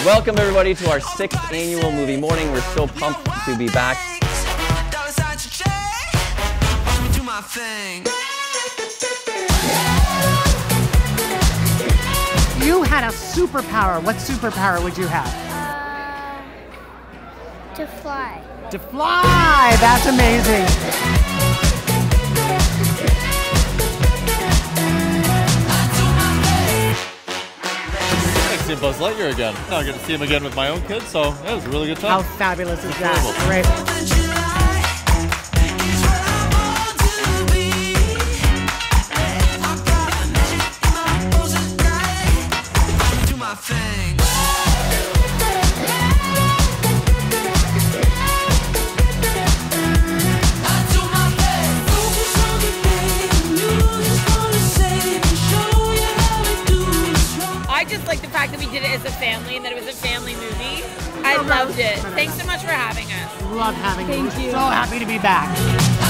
Welcome everybody to our 6th annual movie morning. We're so pumped to be back. You had a superpower. What superpower would you have? To fly. To fly! That's amazing. See Buzz Lightyear again. Now I get to see him again with my own kids, so yeah, it was a really good time. How fabulous is that? Great. I just like the fact that we did it as a family and that it was a family movie. I loved it. Thanks so much for having us. Love having you. Thank you. So happy to be back.